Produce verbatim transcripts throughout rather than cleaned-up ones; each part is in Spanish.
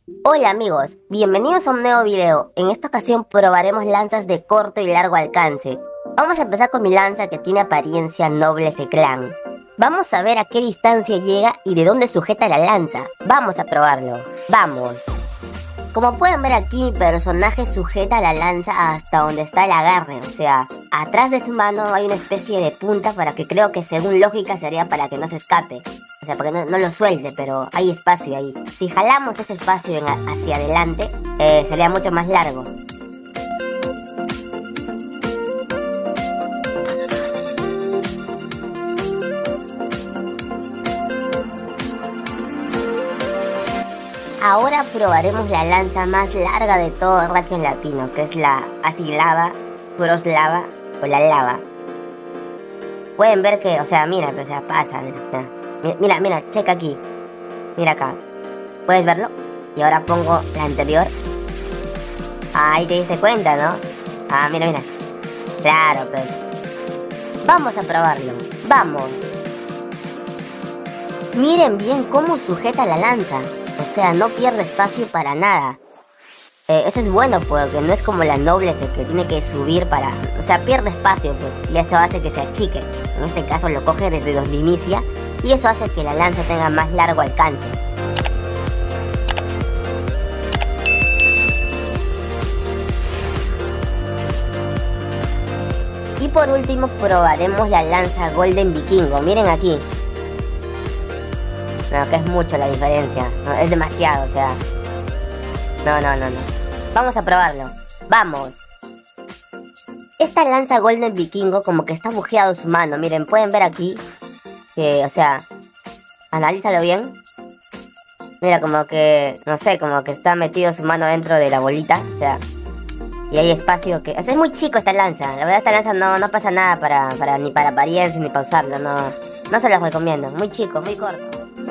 Hola amigos, bienvenidos a un nuevo video. En esta ocasión probaremos lanzas de corto y largo alcance. Vamos a empezar con mi lanza que tiene apariencia noble clan. Vamos a ver a qué distancia llega y de dónde sujeta la lanza. Vamos a probarlo. ¡Vamos! Como pueden ver aquí, mi personaje sujeta la lanza hasta donde está el agarre. O sea, atrás de su mano hay una especie de punta para que creo que según lógica sería para que no se escape. O sea, para que no, no lo suelte, pero hay espacio ahí. Si jalamos ese espacio en, hacia adelante, eh, sería mucho más largo. Ahora probaremos la lanza más larga de todo Ratchet Latino, que es la Asilava, Proslava o la lava. Pueden ver que, o sea, mira, o sea, pasa, mira, mira, mira, mira, checa aquí, mira acá, ¿puedes verlo? Y ahora pongo la anterior. Ahí te diste cuenta, ¿no? Ah, mira, mira, claro, pues. Vamos a probarlo, vamos. Miren bien cómo sujeta la lanza. O sea, no pierde espacio para nada. Eh, eso es bueno porque no es como la noble que tiene que subir para... O sea, pierde espacio pues, y eso hace que se achique. En este caso lo coge desde donde inicia y eso hace que la lanza tenga más largo alcance. Y por último probaremos la lanza Golden Vikingo. Miren aquí. No, que es mucho la diferencia. No, es demasiado, o sea. No, no, no, no. Vamos a probarlo. ¡Vamos! Esta lanza Golden Vikingo como que está bujeado su mano. Miren, pueden ver aquí. Que, o sea. Analízalo bien. Mira, como que... No sé, como que está metido su mano dentro de la bolita. O sea. Y hay espacio que... O sea, es muy chico esta lanza. La verdad esta lanza no, no pasa nada para, para... Ni para apariencia, ni para usarlo. No, no se los recomiendo. Muy chico, muy corto.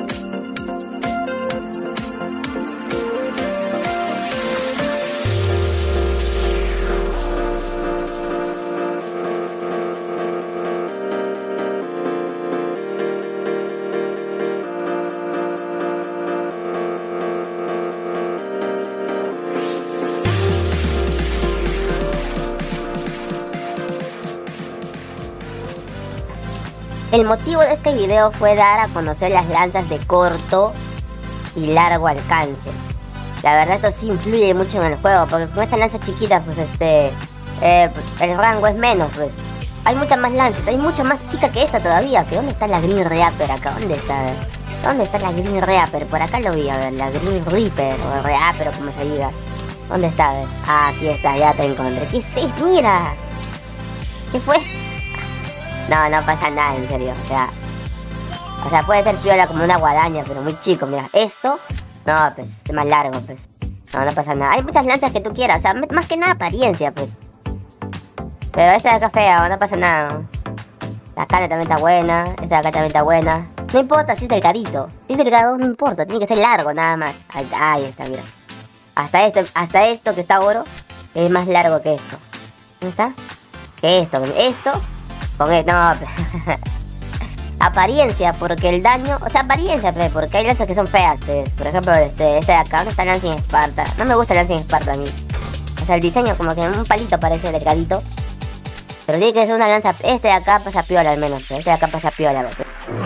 El motivo de este video fue dar a conocer las lanzas de corto y largo alcance. La verdad esto sí influye mucho en el juego, porque con estas lanzas chiquitas pues este eh, el rango es menos pues. Hay muchas más lanzas, hay mucha más chica que esta todavía. ¿Que dónde está la Green Reaper acá? ¿Dónde está? ¿Dónde está la Green Reaper? Por acá lo vi, a ver, la Green Reaper o Reaper o como se diga. ¿Dónde está? A ver. Ah, aquí está, ya te encontré. ¿Qué es esto? Mira. ¿Qué fue? No, no pasa nada, en serio, o sea... O sea, puede ser piola como una guadaña, pero muy chico, mira. Esto... No, pues, es más largo, pues. No, no pasa nada. Hay muchas lanzas que tú quieras, o sea, más que nada apariencia, pues. Pero esta de acá fea, no pasa nada. La carne también está buena, esta de acá también está buena. No importa si es delgadito. Si es delgado, no importa, tiene que ser largo, nada más. Ahí, ahí está, mira. Hasta esto, hasta esto que está oro, es más largo que esto. ¿Dónde está? Que esto, esto... Con esto, no, apariencia, porque el daño, o sea, apariencia, pe, porque hay lanzas que son feas, pe. Por ejemplo, este, este de acá, ¿dónde está el Lancing Esparta? No me gusta el Lancing Esparta a mí. O sea, el diseño como que un palito parece delgadito. Pero tiene que ser una lanza, este de acá pasa piola al menos, pe. Este de acá pasa piola, pe.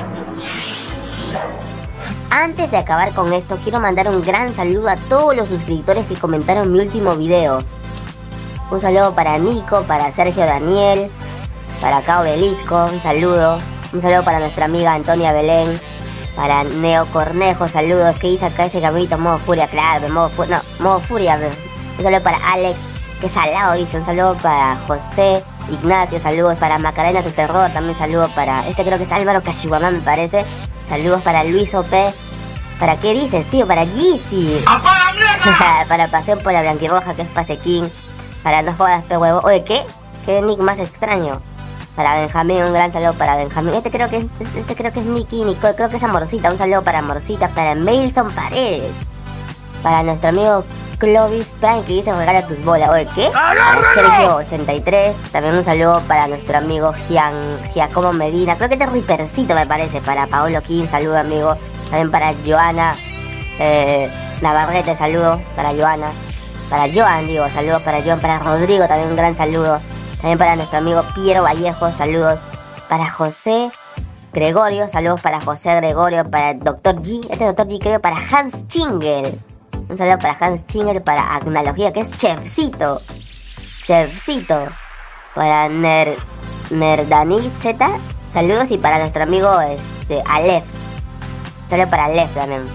Antes de acabar con esto, quiero mandar un gran saludo a todos los suscriptores que comentaron mi último video. Un saludo para Nico, para Sergio Daniel, para acá Obelisco, un saludo. Un saludo para nuestra amiga Antonia Belén. Para Neo Cornejo, saludos. ¿Qué dice acá ese camino? Modo furia, claro, modo furia. No, modo furia. Un saludo para Alex, que salado dice. Un saludo para José Ignacio, saludos para Macarena Tu Terror. También saludo para, este creo que es Álvaro Kashiwama me parece. Saludos para Luis O P. ¿Para qué dices, tío? Para Yeezy. Para Paseo por la Blanquirroja, que es Pasequín. Para No Jodas P Huevo. Oye, ¿qué? ¿Qué nick más extraño? Para Benjamín, un gran saludo para Benjamín. Este creo que es, este creo que es Nicky, Nico, creo que es Amorcita. Un saludo para Amorcita, para Mailson Paredes. Para nuestro amigo Clovis Prime, que dice regala tus bolas. Oye, ¿qué? Para Sergio ochenta y tres. También un saludo para nuestro amigo Gian, Giacomo Medina. Creo que este es Ripercito me parece. Para Paolo King, saludo amigo. También para Joana. Eh, Navarrete, saludos para Joana. Para Joan, digo, saludos para Joan. Para Rodrigo, también un gran saludo. También para nuestro amigo Piero Vallejo, saludos. Para José Gregorio, saludos para José Gregorio. Para Doctor G, este Doctor G creo, para Hans Chingel. Un saludo para Hans Chingel, para Agnología, que es Chefcito. Chefcito. Para Ner, Nerdani Z, saludos. Y para nuestro amigo este, Aleph. Saludos para Aleph también.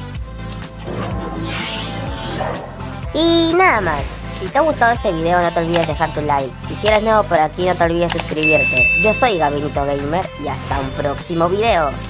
Y nada más. Si te ha gustado este video, no te olvides dejar tu like. Si eres nuevo por aquí, no te olvides suscribirte. Yo soy Gabinito Gamer y hasta un próximo video.